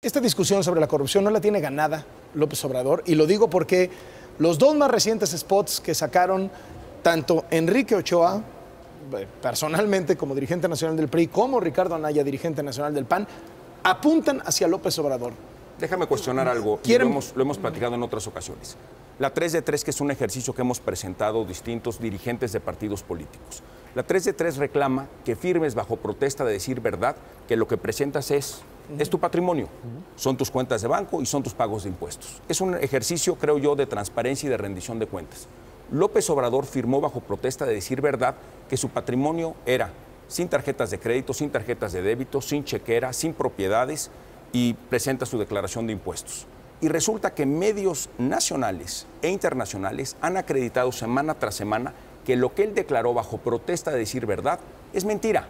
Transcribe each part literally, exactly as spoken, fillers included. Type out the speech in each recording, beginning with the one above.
esta discusión sobre la corrupción no la tiene ganada López Obrador, y lo digo porque los dos más recientes spots que sacaron tanto Enrique Ochoa, personalmente como dirigente nacional del P R I, como Ricardo Anaya, dirigente nacional del P A N, apuntan hacia López Obrador. Déjame cuestionar algo, y lo hemos, lo hemos platicado en otras ocasiones. La tres de tres, que es un ejercicio que hemos presentado distintos dirigentes de partidos políticos. La tres de tres reclama que firmes bajo protesta de decir verdad, que lo que presentas es, es tu patrimonio, son tus cuentas de banco y son tus pagos de impuestos. Es un ejercicio, creo yo, de transparencia y de rendición de cuentas. López Obrador firmó bajo protesta de decir verdad que su patrimonio era sin tarjetas de crédito, sin tarjetas de débito, sin chequera, sin propiedades, y presenta su declaración de impuestos. Y resulta que medios nacionales e internacionales han acreditado semana tras semana que lo que él declaró bajo protesta de decir verdad es mentira.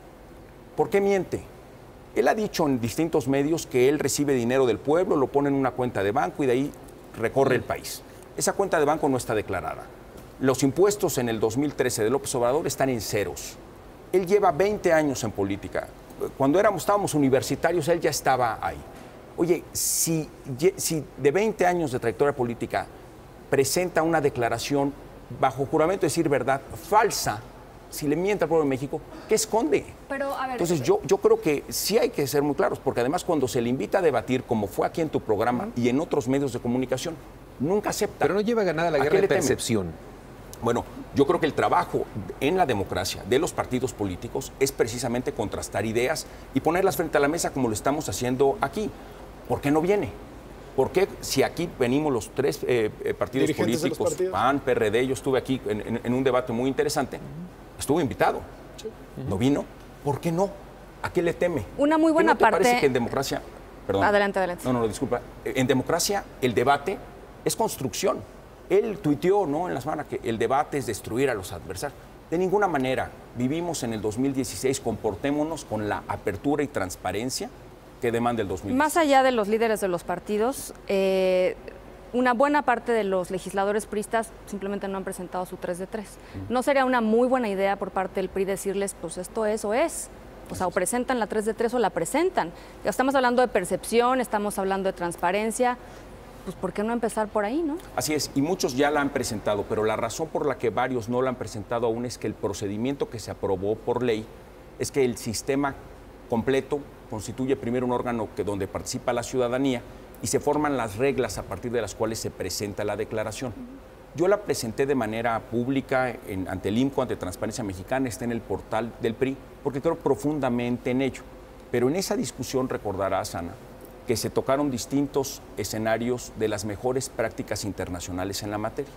¿Por qué miente? Él ha dicho en distintos medios que él recibe dinero del pueblo, lo pone en una cuenta de banco y de ahí recorre el país. Esa cuenta de banco no está declarada. Los impuestos en el dos mil trece de López Obrador están en ceros. Él lleva veinte años en política. Cuando éramos, estábamos universitarios, él ya estaba ahí. Oye, si, si de veinte años de trayectoria política presenta una declaración bajo juramento de decir verdad falsa, si le miente al pueblo de México, ¿qué esconde? Pero, a ver, Entonces yo, yo creo que sí hay que ser muy claros, porque además cuando se le invita a debatir, como fue aquí en tu programa uh-huh. y en otros medios de comunicación, nunca acepta. Pero no lleva ganada la guerra de percepción. Bueno, yo creo que el trabajo en la democracia de los partidos políticos es precisamente contrastar ideas y ponerlas frente a la mesa como lo estamos haciendo aquí. ¿Por qué no viene? ¿Por qué si aquí venimos los tres eh, partidos Dirigentes políticos, partidos. P A N, P R D, yo estuve aquí en, en, en un debate muy interesante, uh-huh. estuvo invitado, sí. uh-huh. no vino, ¿por qué no? ¿A qué le teme? Una muy buena ¿No te parte... parece que en democracia... Perdón, adelante, adelante. No, no, disculpa. En democracia el debate es construcción. Él tuiteó, ¿no?, en la semana que el debate es destruir a los adversarios. De ninguna manera. Vivimos en el dos mil dieciséis, comportémonos con la apertura y transparencia que demanda el dos mil dieciséis. Más allá de los líderes de los partidos, eh, una buena parte de los legisladores priistas simplemente no han presentado su tres de tres. Uh-huh. ¿No sería una muy buena idea por parte del P R I decirles, pues esto es o es? O sea, o presentan la tres de tres o la presentan. Estamos hablando de percepción, estamos hablando de transparencia. Pues ¿por qué no empezar por ahí, no? Así es, y muchos ya la han presentado, pero la razón por la que varios no la han presentado aún es que el procedimiento que se aprobó por ley es que el sistema completo constituye primero un órgano que, donde participa la ciudadanía y se forman las reglas a partir de las cuales se presenta la declaración. Yo la presenté de manera pública en, ante el I M C O, ante Transparencia Mexicana, está en el portal del P R I, porque creo profundamente en ello. Pero en esa discusión recordarás, Ana, que se tocaron distintos escenarios de las mejores prácticas internacionales en la materia.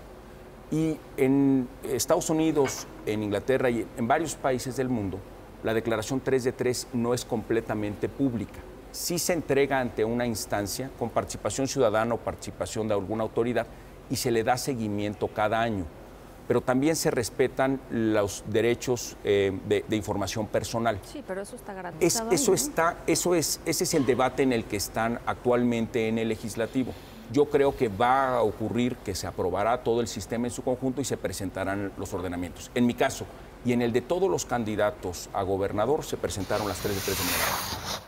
Y en Estados Unidos, en Inglaterra y en varios países del mundo, la declaración tres de tres no es completamente pública. Sí se entrega ante una instancia con participación ciudadana o participación de alguna autoridad y se le da seguimiento cada año. Pero también se respetan los derechos eh, de, de información personal. Sí, pero eso está garantizado. Es, eso ¿no? está, eso es, ese es el debate en el que están actualmente en el legislativo. Yo creo que va a ocurrir que se aprobará todo el sistema en su conjunto y se presentarán los ordenamientos. En mi caso y en el de todos los candidatos a gobernador se presentaron las tres de tres de manera.